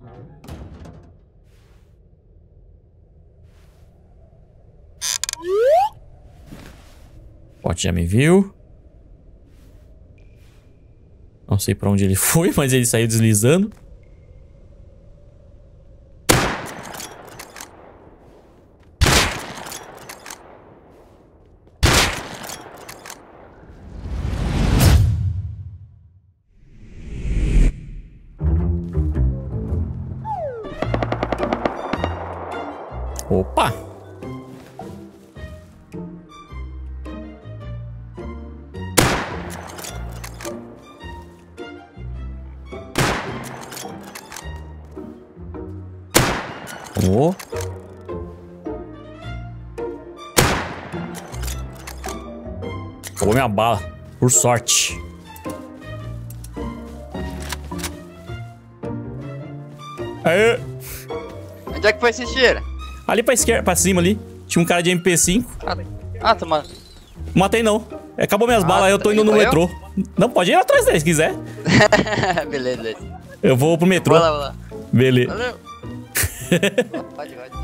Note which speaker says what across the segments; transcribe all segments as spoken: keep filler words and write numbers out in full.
Speaker 1: O bot já me viu. Não sei pra onde ele foi, mas ele saiu deslizando. Opa! Oh. Acabou minha bala, por sorte. Aê!
Speaker 2: Onde é que foi esse tiro?
Speaker 1: Ali pra esquerda, pra cima ali. Tinha um cara de M P cinco.
Speaker 2: Ah, ah tu mano.
Speaker 1: Matei não. Acabou minhas
Speaker 2: Ah,
Speaker 1: balas, eu tô indo no
Speaker 2: foi
Speaker 1: metrô. Eu? Não, pode ir atrás dele se quiser.
Speaker 2: Beleza, beleza.
Speaker 1: Eu vou pro metrô.
Speaker 2: Vou lá, vou lá.
Speaker 1: Beleza.
Speaker 2: Valeu. Pode, pode.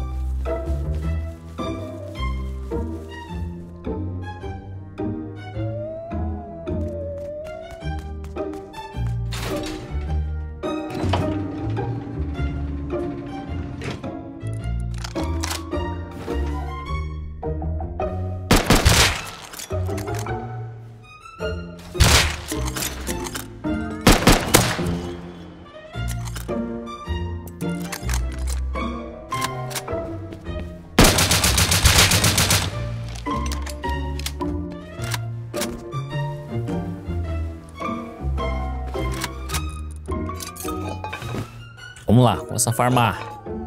Speaker 1: Vamos lá, começa a farmar.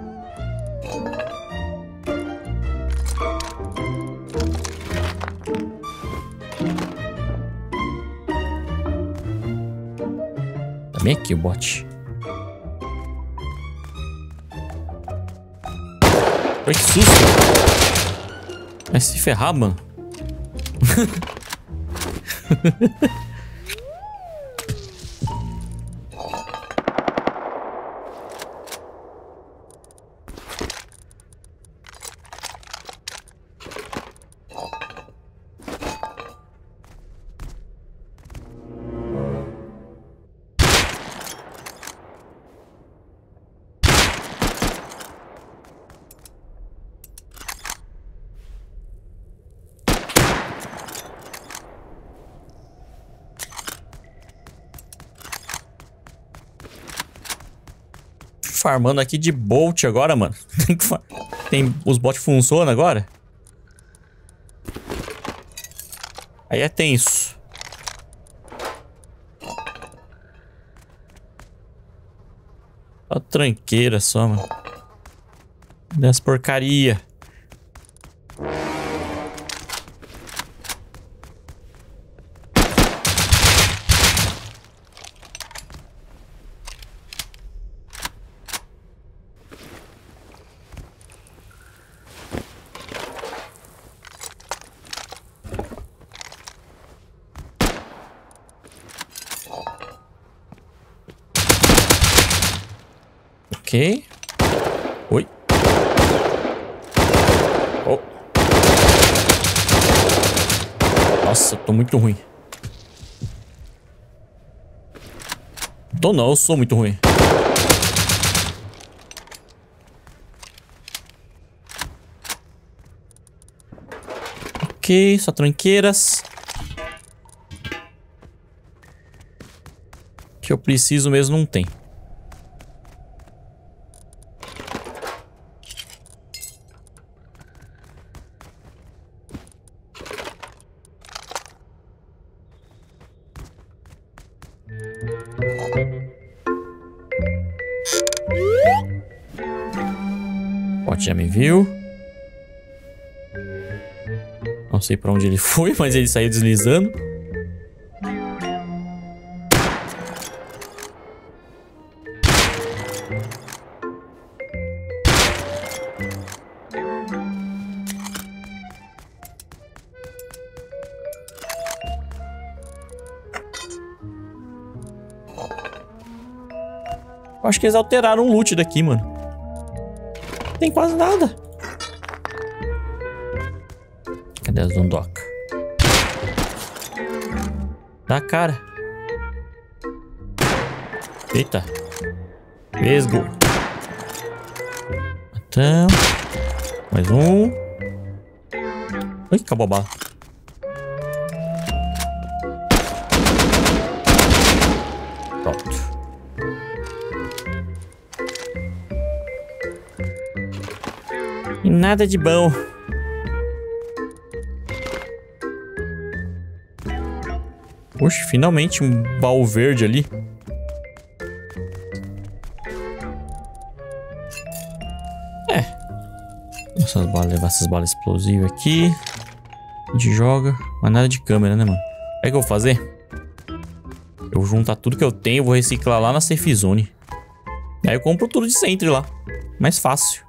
Speaker 1: Tá bem aqui o bot. Ai, que susto. Vai se ferrar, mano. Farmando aqui de Bolt agora, mano. Tem que far... Tem... Os bots funcionam agora? Aí é tenso. Só tranqueira só, mano. Dessa porcaria. Ok. Oi. Oh. Nossa, eu tô muito ruim. Tô não, eu sou muito ruim. Ok, só tranqueiras. Que eu preciso mesmo não tem. O bot já me viu. Não sei pra onde ele foi, mas ele saiu deslizando. Acho que eles alteraram o loot daqui, mano. Não tem quase nada. Cadê as dondoca? Dá cara. Eita. Vesgo. Então. Mais um. Ui, acabou a bala. Pronto. E nada de bom. Poxa, finalmente um baú verde ali. É. Essas balas, levar essas balas explosivas aqui. A gente joga. Mas nada de câmera, né, mano? O que eu vou fazer? Eu vou juntar tudo que eu tenho. Vou reciclar lá na Safe Zone. Aí eu compro tudo de Sentry lá. Mais fácil.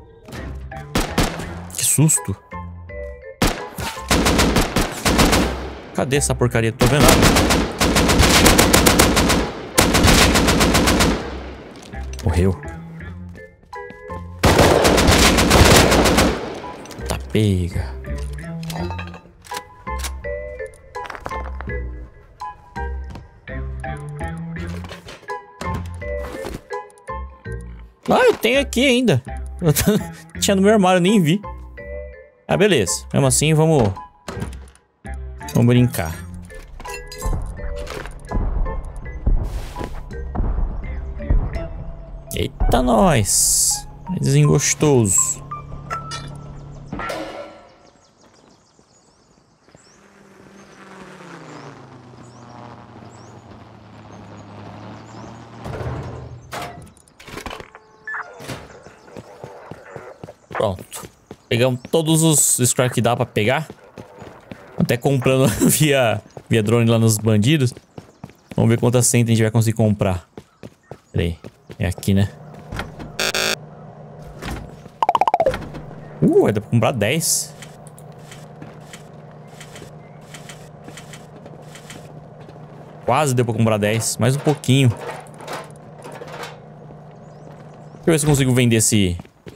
Speaker 1: Que susto. Cadê essa porcaria? Tô vendo nada. Morreu. Tá pega. Ah, eu tenho aqui ainda. Tinha no meu armário, nem vi. Ah, beleza. Mesmo assim, vamos... Vamos brincar. Eita, nós. Desengostoso. Pronto. Pegamos todos os scrap que dá pra pegar. Até comprando via, via drone lá nos bandidos. Vamos ver quantas Sentry a gente vai conseguir comprar. Pera aí. É aqui, né? Uh, vai dar pra comprar dez. Quase deu pra comprar dez. Mais um pouquinho. Deixa eu ver se eu consigo vender esse...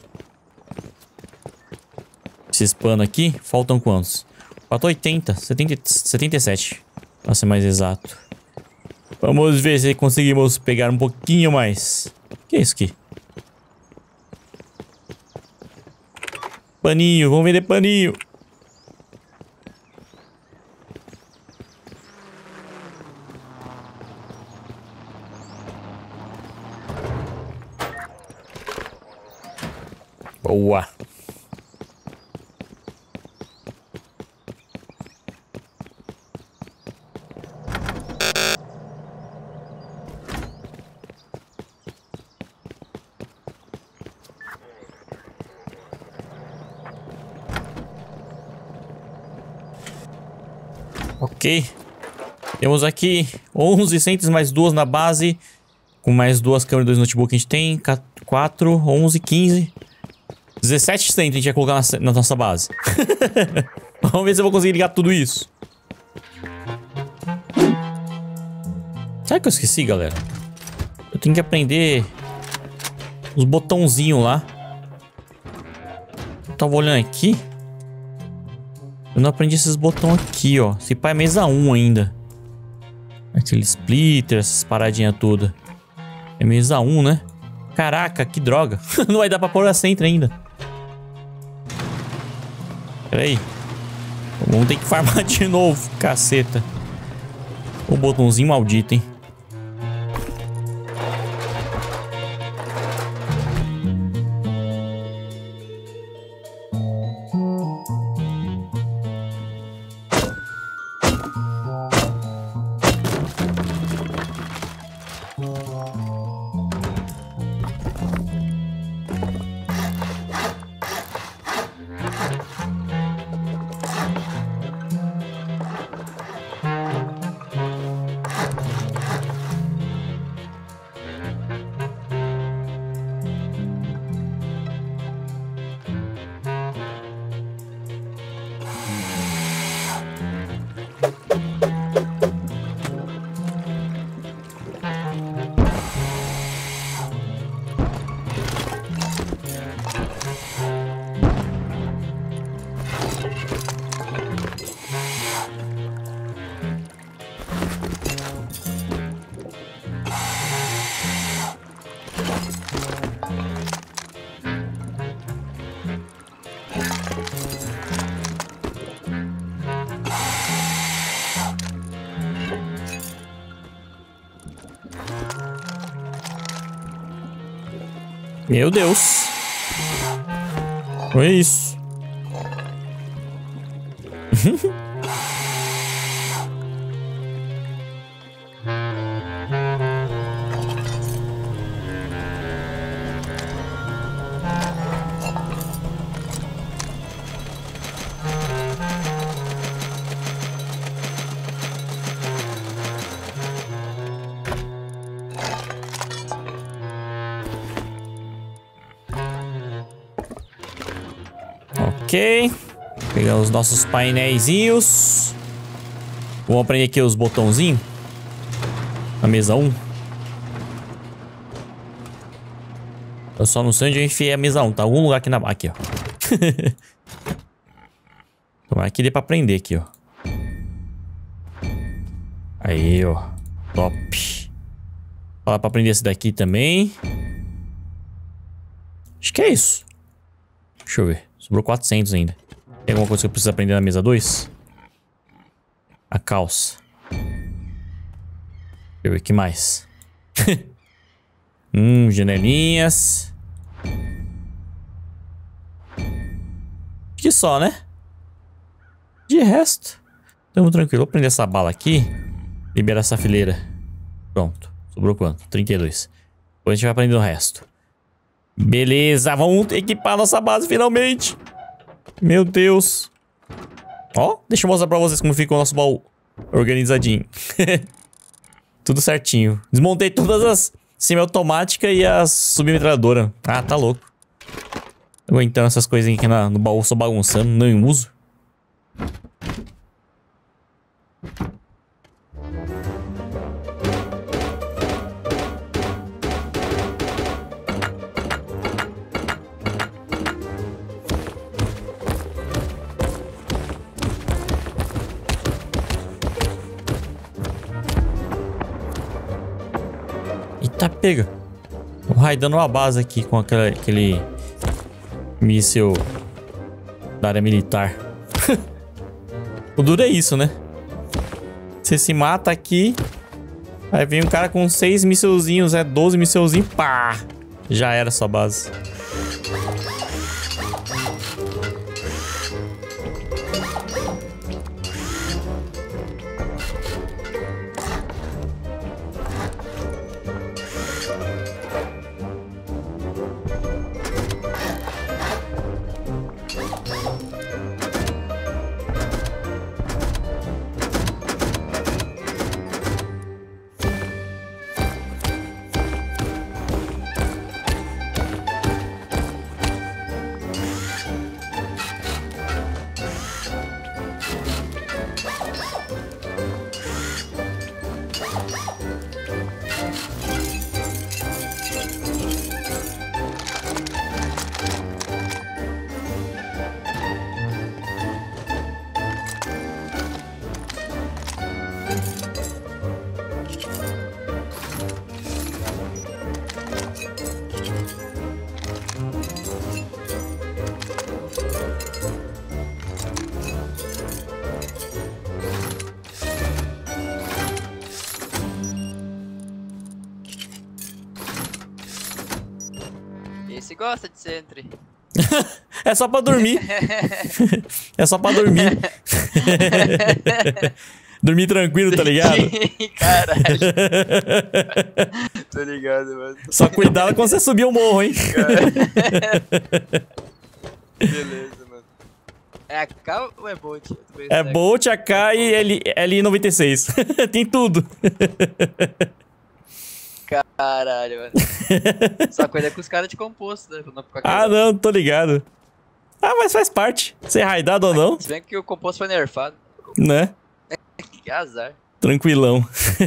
Speaker 1: Esses panos aqui. Faltam quantos? Falta oitenta, setenta, setenta e sete. Pra ser mais exato. Vamos ver se conseguimos pegar um pouquinho mais. O que é isso aqui? Paninho, vamos vender paninho. Boa. Ok. Temos aqui onze Sentries mais duas na base. Com mais duas câmeras e dois notebooks a gente tem. quatro, onze, quinze. dezessete Sentries a gente vai colocar na, na nossa base. Vamos ver se eu vou conseguir ligar tudo isso. Sabe o que eu esqueci, galera? Eu tenho que aprender os botãozinhos lá. Eu tava olhando aqui. Eu não aprendi esses botões aqui, ó. Esse pai é mesa um ainda. Aquele splitter, essas paradinhas todas. É mesa um, né? Caraca, que droga. Não vai dar pra pôr a Sentry ainda. Pera aí. Vamos ter que farmar de novo, caceta. O botãozinho maldito, hein? Meu Deus. Foi isso. Ok. Pegar os nossos painéisinhos. Vamos aprender aqui os botãozinhos. Na mesa um. Eu só não sei onde eu enfiei a mesa um. Tá em algum lugar aqui na... Aqui, ó. Tomara que dê pra aprender aqui, ó. Aí, ó. Top. Fala pra aprender esse daqui também. Acho que é isso. Deixa eu ver. Sobrou quatrocentos ainda. Tem alguma coisa que eu preciso aprender na mesa dois? A calça. Deixa eu ver o que mais. hum, janelinhas. Acho que só, né? De resto, tamo tranquilo. Vou prender essa bala aqui. Liberar essa fileira. Pronto. Sobrou quanto? trinta e dois. Depois a gente vai aprender o resto. Beleza, vamos equipar nossa base finalmente. Meu Deus. Ó, deixa eu mostrar pra vocês como fica o nosso baú. Organizadinho. Tudo certinho. Desmontei todas as semiautomáticas e a submetralhadora. Ah, tá louco. Aguentando essas coisinhas aqui na, no baú, só bagunçando, não uso. Eita, pega. Vou raidando uma base aqui com aquele, aquele míssil da área militar. O duro é isso, né? Você se mata aqui, aí vem um cara com seis mísselzinhos, é doze mísselzinhos, pá! Já era sua base.
Speaker 2: Esse gosta de centro.
Speaker 1: É só pra dormir. É só pra dormir. Dormir tranquilo, tá ligado?
Speaker 2: Caralho. Tô ligado, mano.
Speaker 1: Só cuidado quando você subir o morro, hein?
Speaker 2: Beleza, mano. É A K ou é Bolt?
Speaker 1: É Bolt, A K e L I noventa e seis. Tem tudo.
Speaker 2: Caralho, mano. Só cuida com os caras de composto, né? Não
Speaker 1: ah, não, tô ligado. Ah, mas faz parte. Ser raidado ou não.
Speaker 2: Se bem que o composto foi nerfado.
Speaker 1: Né?
Speaker 2: Que azar.
Speaker 1: Tranquilão.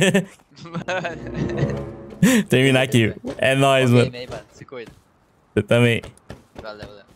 Speaker 1: Terminar aqui. É nóis, mano.
Speaker 2: Aí, mano. Se cuida.
Speaker 1: Você também.
Speaker 2: Valeu, valeu.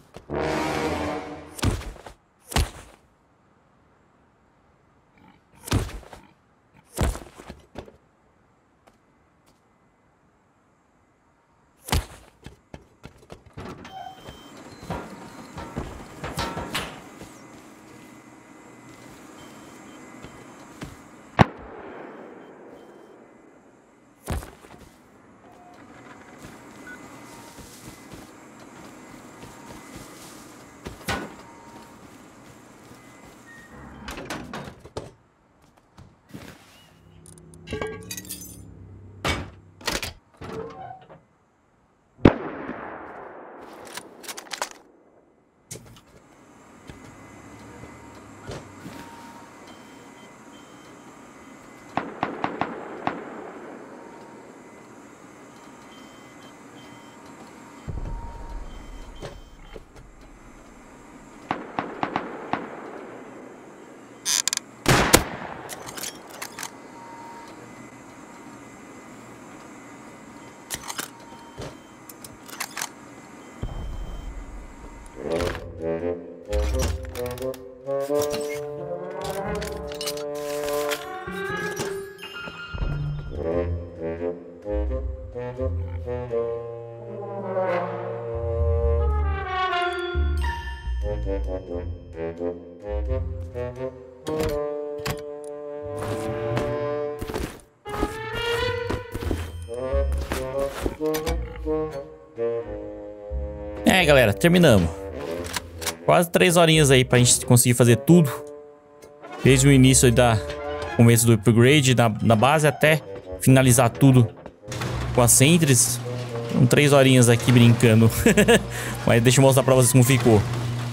Speaker 1: É, galera, terminamos. Quase três horinhas aí pra gente conseguir fazer tudo. Desde o início aí da começo do upgrade na, na base até finalizar tudo com as sentries. São três horinhas aqui brincando. Mas deixa eu mostrar pra vocês como ficou.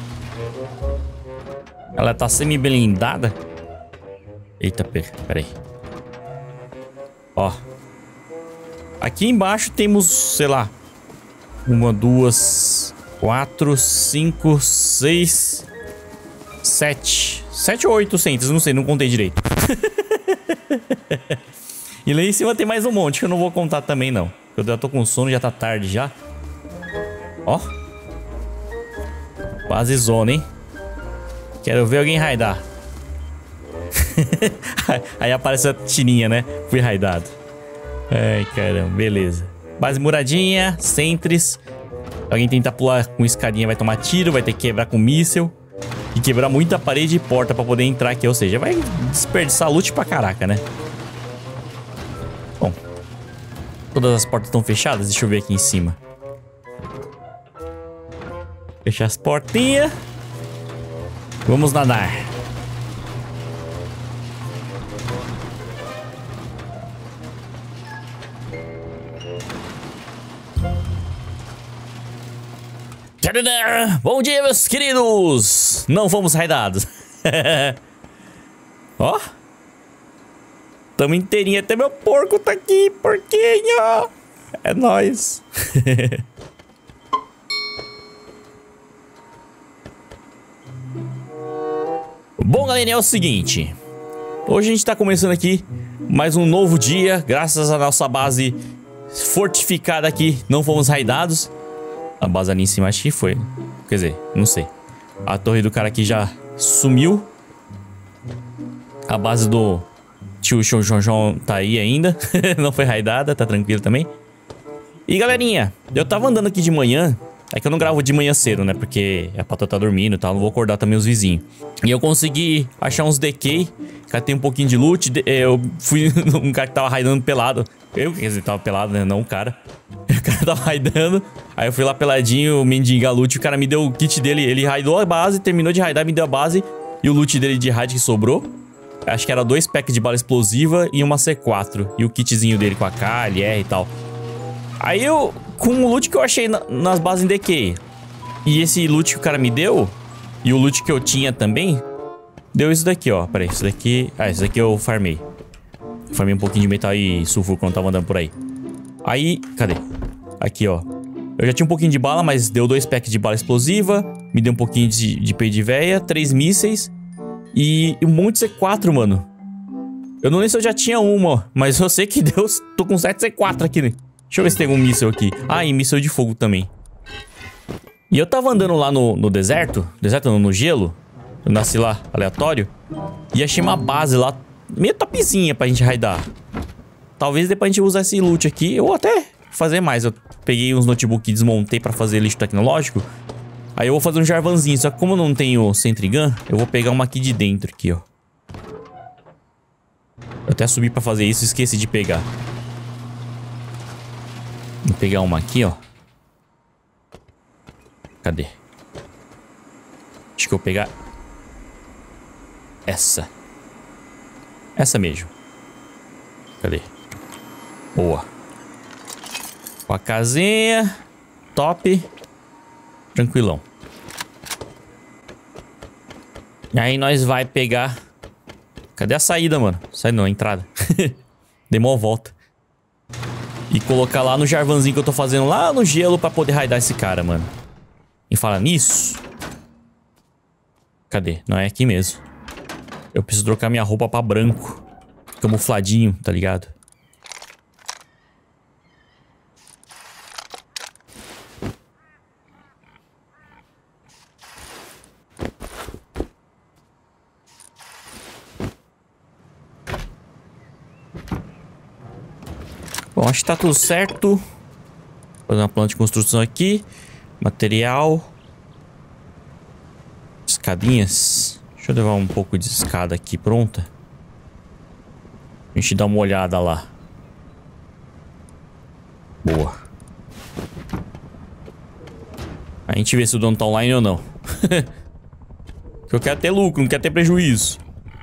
Speaker 1: Ela tá semi-blindada. Eita, pera aí. Ó. Aqui embaixo temos, sei lá, uma, duas, quatro, cinco, seis, sete. Sete ou oito centros, não sei, não contei direito. E lá em cima tem mais um monte que eu não vou contar também, não. Eu já tô com sono, já tá tarde já. Ó. Quase zona, hein? Quero ver alguém raidar. Aí apareceu a tirinha, né? Fui raidado. Ai, caramba, beleza. Base muradinha, sentries. Alguém tentar pular com escadinha vai tomar tiro, vai ter que quebrar com míssil. E quebrar muita parede e porta pra poder entrar aqui. Ou seja, vai desperdiçar loot pra caraca, né? Bom. Todas as portas estão fechadas. Deixa eu ver aqui em cima. Fechar as portinhas. Vamos nadar. Tadadá! Bom dia, meus queridos! Não fomos raidados. Ó. Tamo inteirinho. Até meu porco tá aqui. Porquinho. É nóis. Bom, galera, é o seguinte. Hoje a gente tá começando aqui mais um novo dia. Graças à nossa base fortificada aqui. Não fomos raidados. A base ali em cima acho que foi. Quer dizer, não sei. A torre do cara aqui já sumiu. A base do tio João João tá aí ainda. Não foi raidada, tá tranquilo também. E galerinha, eu tava andando aqui de manhã. É que eu não gravo de manhã cedo, né? Porque a patroa tá dormindo e tal. Não vou acordar também os vizinhos. E eu consegui achar uns decay. Catei um pouquinho de loot. Eu fui num cara que tava raidando pelado. Eu, quer dizer, tava pelado, né? Não o cara. O cara tava raidando. Aí eu fui lá peladinho, mendigar loot. O cara me deu o kit dele. Ele raidou a base, terminou de raidar, me deu a base. E o loot dele de raid que sobrou. Acho que era dois packs de bala explosiva e uma C quatro. E o kitzinho dele com a K, L R e tal. Aí eu, com o loot que eu achei na, nas bases em decay. E esse loot que o cara me deu. E o loot que eu tinha também. Deu isso daqui, ó. Pera aí, isso daqui... Ah, isso daqui eu farmei. Farmei um pouquinho de metal e sulfuro quando tava andando por aí. Aí, cadê? Aqui, ó. Eu já tinha um pouquinho de bala, mas deu dois packs de bala explosiva. Me deu um pouquinho de, de peito de véia. Três mísseis. E um monte de C quatro, mano. Eu não lembro se eu já tinha uma, mas eu sei que deu... Tô com sete C quatro aqui, né? Deixa eu ver se tem algum míssil aqui. Ah, e míssil de fogo também. E eu tava andando lá no, no deserto. Deserto não, no gelo. Eu nasci lá, aleatório. E achei uma base lá, meio topzinha pra gente raidar. Talvez depois a gente usar esse loot aqui. Ou até fazer mais. Eu peguei uns notebooks e desmontei pra fazer lixo tecnológico. Aí eu vou fazer um jarvanzinho. Só que como eu não tenho Sentry Gun, eu vou pegar uma aqui de dentro aqui, ó. Eu até subi pra fazer isso e esqueci de pegar. Vou pegar uma aqui, ó. Cadê? Acho que eu vou pegar essa. Essa mesmo. Cadê? Boa. Com a casinha. Top. Tranquilão. E aí nós vai pegar... Cadê a saída, mano? Saída não, a entrada. Dei uma volta. E colocar lá no jarvanzinho que eu tô fazendo lá no gelo pra poder raidar esse cara, mano. E falar nisso... Cadê? Não é aqui mesmo. Eu preciso trocar minha roupa pra branco. Camufladinho, tá ligado? Bom, acho que tá tudo certo. Vou fazer uma planta de construção aqui. Material. Escadinhas. Deixa eu levar um pouco de escada aqui pronta. A gente dá uma olhada lá. Boa. A gente vê se o dono tá online ou não. Porque eu quero ter lucro, não quero ter prejuízo.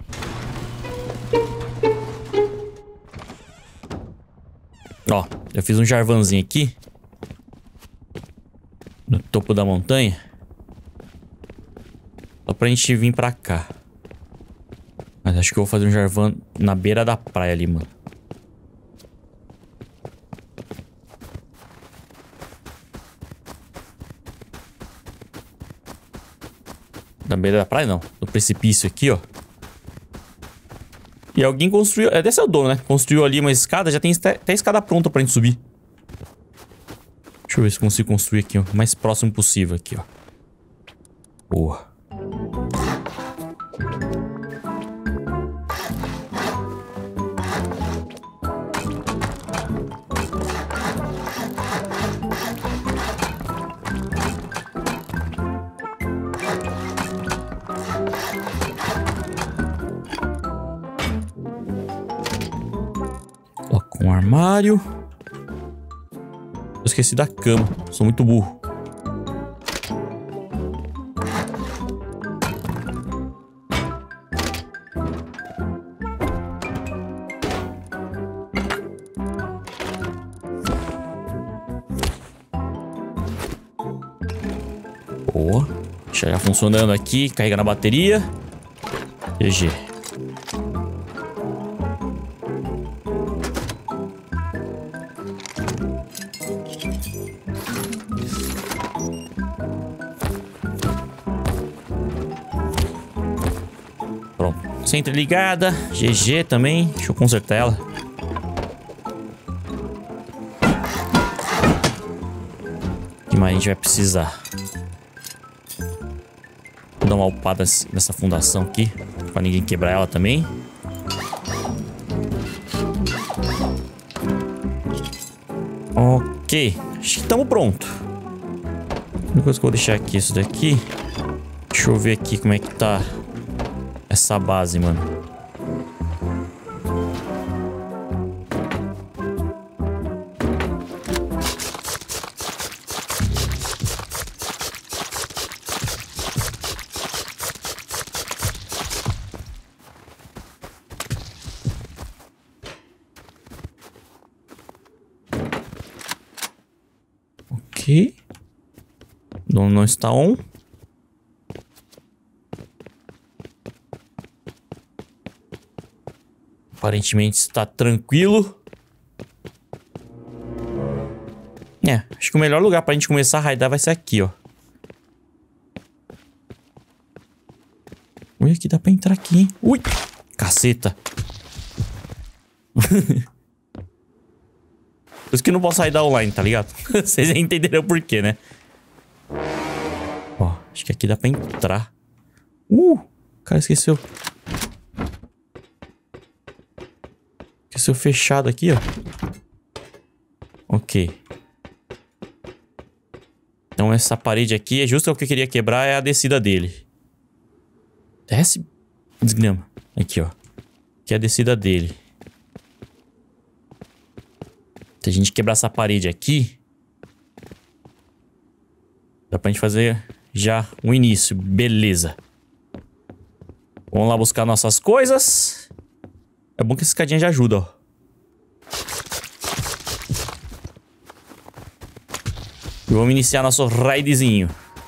Speaker 1: Ó, eu fiz um jarvanzinho aqui. No topo da montanha. Só pra gente vir pra cá. Mas acho que eu vou fazer um jarvan na beira da praia ali, mano. Na beira da praia não, no precipício aqui, ó. E alguém construiu, é, desse é o dono, né? Construiu ali uma escada, já tem até escada pronta pra gente subir. Deixa eu ver se consigo construir aqui, ó, o mais próximo possível aqui, ó. Boa. Coloca um armário. Eu esqueci da cama, sou muito burro. Boa. Deixa já funcionando aqui, carregando a bateria. G G. Pronto. Sempre ligada. G G também. Deixa eu consertar ela. O que mais a gente vai precisar? Vou dar uma upada nessa fundação aqui, pra ninguém quebrar ela também. Ok, acho que estamos prontos. A única coisa que eu vou deixar aqui, isso daqui. Deixa eu ver aqui como é que tá essa base, mano. Ok. Não, não está on. Aparentemente está tranquilo. É, acho que o melhor lugar pra gente começar a raidar vai ser aqui, ó. Ui, aqui dá pra entrar aqui, hein? Ui, caceta. Por isso que eu não posso raidar online, tá ligado? Vocês entenderam por quê, né? Ó, acho que aqui dá pra entrar. Uh, o cara esqueceu. Esqueceu fechado aqui, ó. Ok. Então essa parede aqui é justo o que eu queria quebrar, é a descida dele. Desce, desgrama. Aqui, ó. Aqui é a descida dele. Se a gente quebrar essa parede aqui, dá pra gente fazer já um início. Beleza. Vamos lá buscar nossas coisas. É bom que essa escadinha já ajuda, ó. E vamos iniciar nosso raidzinho.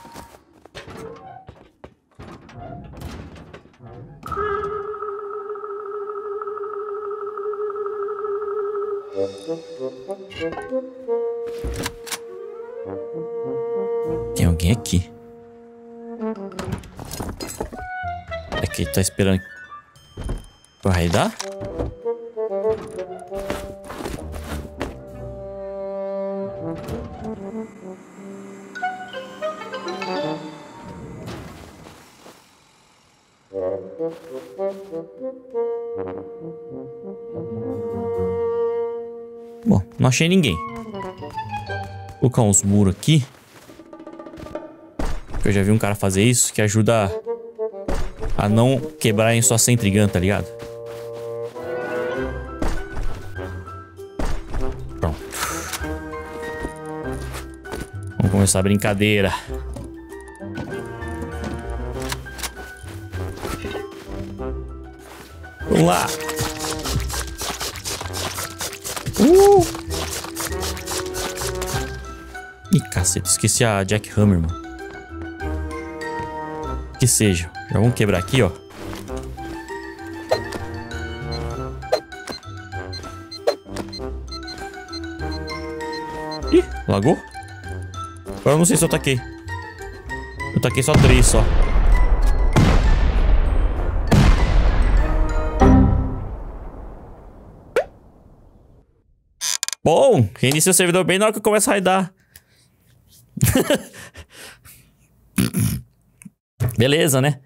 Speaker 1: Tem alguém aqui. Aqui, tá esperando pra raidar? Bom, não achei ninguém. Vou colocar uns muros aqui. Eu já vi um cara fazer isso, que ajuda a não quebrar em sua centrigã, tá ligado? Pronto. Vamos começar a brincadeira. Vamos lá. Uh! Ih, cacete, esqueci a Jackhammer, mano. Que seja. Já vamos quebrar aqui, ó. Ih, lagou? Agora eu não sei se eu taquei. Eu taquei só três, só. Bom, reinicia o servidor bem na hora que eu começo a raidar. Beleza, né?